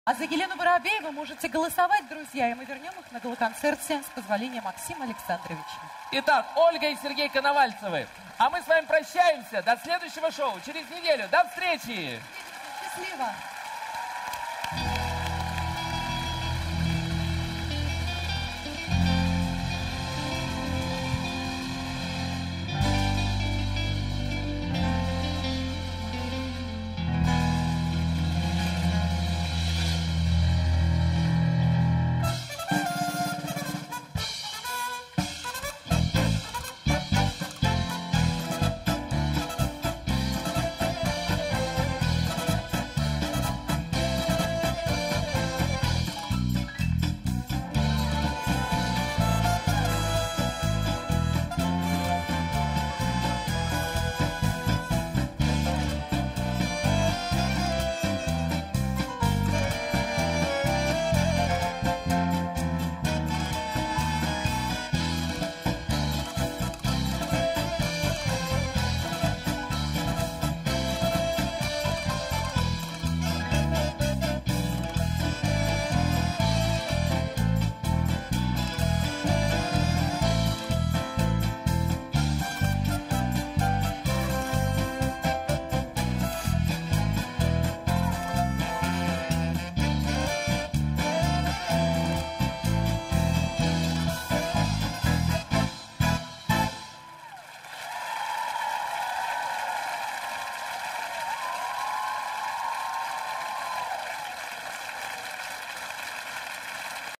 А за Елену Воробееву можете голосовать, друзья, и мы вернем их на галоконцерте с позволения Максима Александровича. Итак, Ольга и Сергей Коновальцевы. А мы с вами прощаемся. До следующего шоу через неделю. До встречи! Счастливо!